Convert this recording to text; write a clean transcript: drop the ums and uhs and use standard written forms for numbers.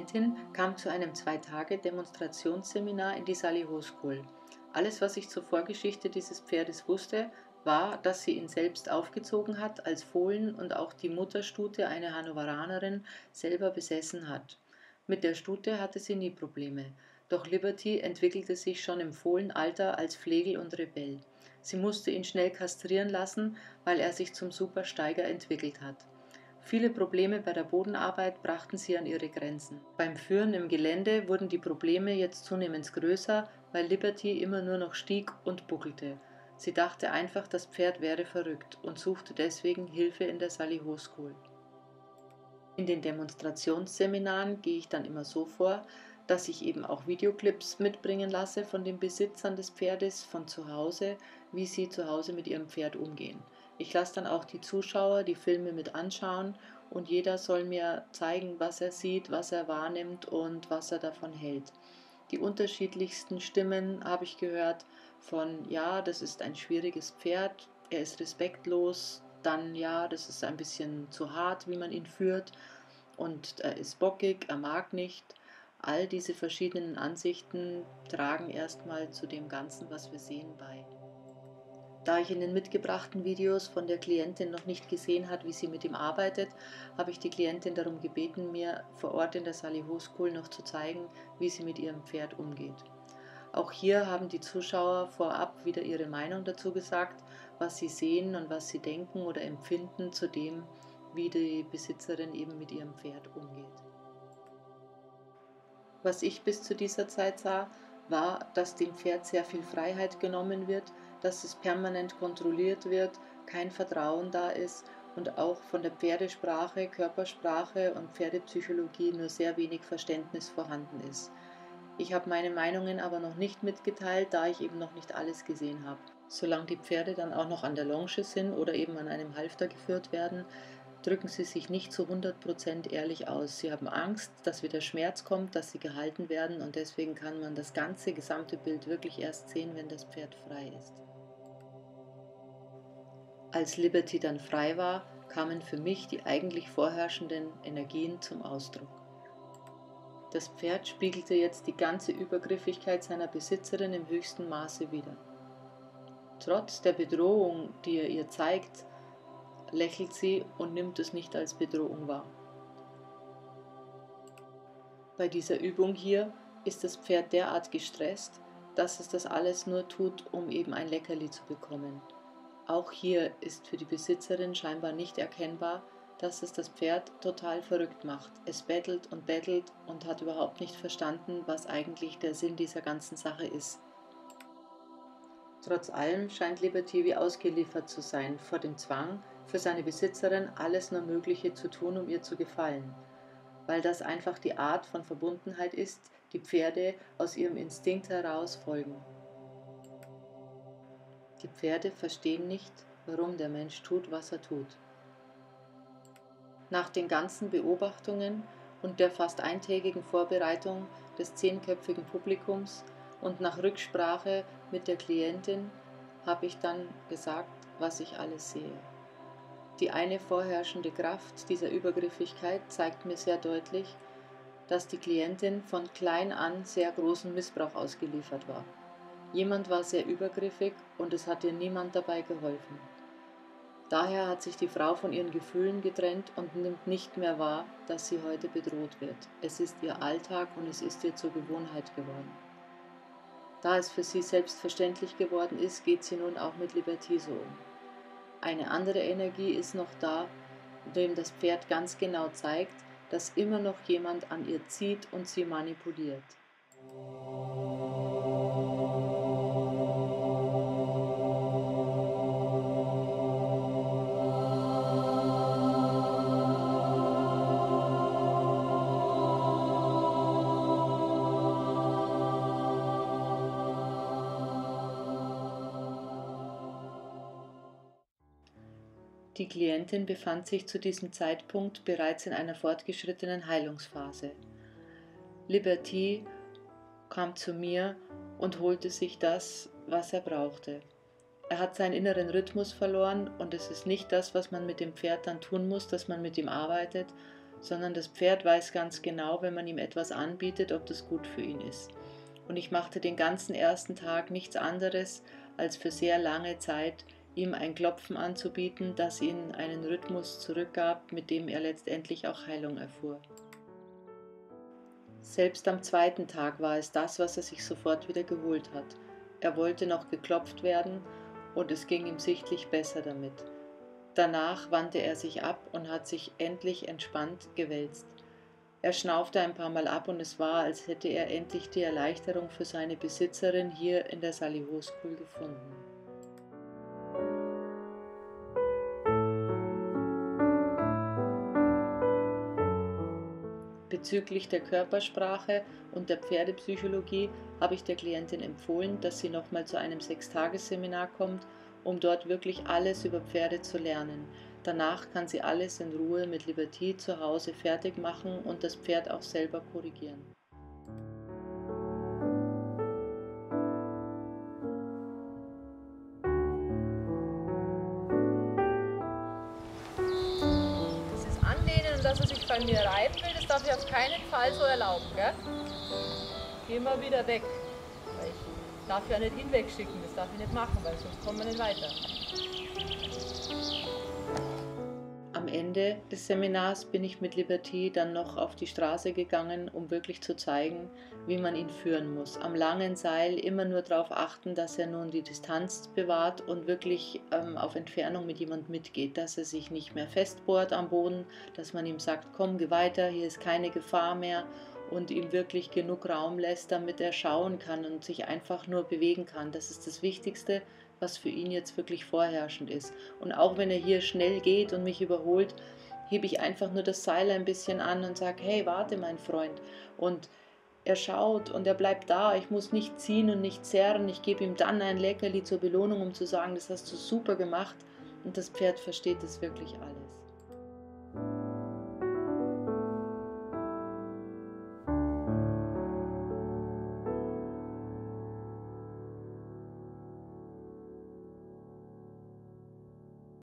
Klientin kam zu einem 2 Tage Demonstrationsseminar in die Salihu School. Alles, was ich zur Vorgeschichte dieses Pferdes wusste, war, dass sie ihn selbst aufgezogen hat als Fohlen und auch die Mutterstute, eine Hannoveranerin, selber besessen hat. Mit der Stute hatte sie nie Probleme. Doch Liberty entwickelte sich schon im Fohlenalter als Flegel und Rebell. Sie musste ihn schnell kastrieren lassen, weil er sich zum Supersteiger entwickelt hat. Viele Probleme bei der Bodenarbeit brachten sie an ihre Grenzen. Beim Führen im Gelände wurden die Probleme jetzt zunehmend größer, weil Liberty immer nur noch stieg und buckelte. Sie dachte einfach, das Pferd wäre verrückt und suchte deswegen Hilfe in der Salihu School. In den Demonstrationsseminaren gehe ich dann immer so vor, dass ich eben auch Videoclips mitbringen lasse von den Besitzern des Pferdes von zu Hause, wie sie zu Hause mit ihrem Pferd umgehen. Ich lasse dann auch die Zuschauer die Filme mit anschauen und jeder soll mir zeigen, was er sieht, was er wahrnimmt und was er davon hält. Die unterschiedlichsten Stimmen habe ich gehört von, ja, das ist ein schwieriges Pferd, er ist respektlos, dann, ja, das ist ein bisschen zu hart, wie man ihn führt und er ist bockig, er mag nicht. All diese verschiedenen Ansichten tragen erstmal zu dem Ganzen, was wir sehen, bei. Da ich in den mitgebrachten Videos von der Klientin noch nicht gesehen hat, wie sie mit ihm arbeitet, habe ich die Klientin darum gebeten, mir vor Ort in der Salihu School noch zu zeigen, wie sie mit ihrem Pferd umgeht. Auch hier haben die Zuschauer vorab wieder ihre Meinung dazu gesagt, was sie sehen und was sie denken oder empfinden zu dem, wie die Besitzerin eben mit ihrem Pferd umgeht. Was ich bis zu dieser Zeit sah, war, dass dem Pferd sehr viel Freiheit genommen wird, dass es permanent kontrolliert wird, kein Vertrauen da ist und auch von der Pferdesprache, Körpersprache und Pferdepsychologie nur sehr wenig Verständnis vorhanden ist. Ich habe meine Meinungen aber noch nicht mitgeteilt, da ich eben noch nicht alles gesehen habe. Solange die Pferde dann auch noch an der Longe sind oder eben an einem Halfter geführt werden, drücken sie sich nicht zu 100% ehrlich aus. Sie haben Angst, dass wieder Schmerz kommt, dass sie gehalten werden und deswegen kann man das ganze gesamte Bild wirklich erst sehen, wenn das Pferd frei ist. Als Liberty dann frei war, kamen für mich die eigentlich vorherrschenden Energien zum Ausdruck. Das Pferd spiegelte jetzt die ganze Übergriffigkeit seiner Besitzerin im höchsten Maße wider. Trotz der Bedrohung, die er ihr zeigt, lächelt sie und nimmt es nicht als Bedrohung wahr. Bei dieser Übung hier ist das Pferd derart gestresst, dass es das alles nur tut, um eben ein Leckerli zu bekommen. Auch hier ist für die Besitzerin scheinbar nicht erkennbar, dass es das Pferd total verrückt macht. Es bettelt und hat überhaupt nicht verstanden, was eigentlich der Sinn dieser ganzen Sache ist. Trotz allem scheint Liberty wie ausgeliefert zu sein vor dem Zwang, für seine Besitzerin alles nur Mögliche zu tun, um ihr zu gefallen, weil das einfach die Art von Verbundenheit ist, die Pferde aus ihrem Instinkt heraus folgen. Die Pferde verstehen nicht, warum der Mensch tut, was er tut. Nach den ganzen Beobachtungen und der fast eintägigen Vorbereitung des 10-köpfigen Publikums und nach Rücksprache mit der Klientin habe ich dann gesagt, was ich alles sehe. Die eine vorherrschende Kraft dieser Übergriffigkeit zeigt mir sehr deutlich, dass die Klientin von klein an sehr großem Missbrauch ausgeliefert war. Jemand war sehr übergriffig und es hat ihr niemand dabei geholfen. Daher hat sich die Frau von ihren Gefühlen getrennt und nimmt nicht mehr wahr, dass sie heute bedroht wird. Es ist ihr Alltag und es ist ihr zur Gewohnheit geworden. Da es für sie selbstverständlich geworden ist, geht sie nun auch mit Liberty so um. Eine andere Energie ist noch da, dem das Pferd ganz genau zeigt, dass immer noch jemand an ihr zieht und sie manipuliert. Die Klientin befand sich zu diesem Zeitpunkt bereits in einer fortgeschrittenen Heilungsphase. Liberty kam zu mir und holte sich das, was er brauchte. Er hat seinen inneren Rhythmus verloren und es ist nicht das, was man mit dem Pferd dann tun muss, dass man mit ihm arbeitet, sondern das Pferd weiß ganz genau, wenn man ihm etwas anbietet, ob das gut für ihn ist. Und ich machte den ganzen ersten Tag nichts anderes, als für sehr lange Zeit ihm ein Klopfen anzubieten, das ihm einen Rhythmus zurückgab, mit dem er letztendlich auch Heilung erfuhr. Selbst am zweiten Tag war es das, was er sich sofort wieder geholt hat. Er wollte noch geklopft werden und es ging ihm sichtlich besser damit. Danach wandte er sich ab und hat sich endlich entspannt gewälzt. Er schnaufte ein paar Mal ab und es war, als hätte er endlich die Erleichterung für seine Besitzerin hier in der Salihu School gefunden. Bezüglich der Körpersprache und der Pferdepsychologie habe ich der Klientin empfohlen, dass sie nochmal zu einem 6-Tages-Seminar kommt, um dort wirklich alles über Pferde zu lernen. Danach kann sie alles in Ruhe mit Liberty zu Hause fertig machen und das Pferd auch selber korrigieren. Dieses Anlehnen und dass er sich bei mir reiben will, das darf ich auf keinen Fall so erlauben. Gell? Geh mal wieder weg. Weil ich darf ja nicht ihn wegschicken, das darf ich nicht machen, weil sonst kommen wir nicht weiter. Am Ende des Seminars bin ich mit Liberty dann noch auf die Straße gegangen, um wirklich zu zeigen, wie man ihn führen muss. Am langen Seil immer nur darauf achten, dass er nun die Distanz bewahrt und wirklich auf Entfernung mit jemand mitgeht, dass er sich nicht mehr festbohrt am Boden, dass man ihm sagt, komm, geh weiter, hier ist keine Gefahr mehr und ihm wirklich genug Raum lässt, damit er schauen kann und sich einfach nur bewegen kann. Das ist das Wichtigste, was für ihn jetzt wirklich vorherrschend ist. Und auch wenn er hier schnell geht und mich überholt, hebe ich einfach nur das Seil ein bisschen an und sage, hey, warte, mein Freund. Und er schaut und er bleibt da. Ich muss nicht ziehen und nicht zerren. Ich gebe ihm dann ein Leckerli zur Belohnung, um zu sagen, das hast du super gemacht. Und das Pferd versteht das wirklich alles.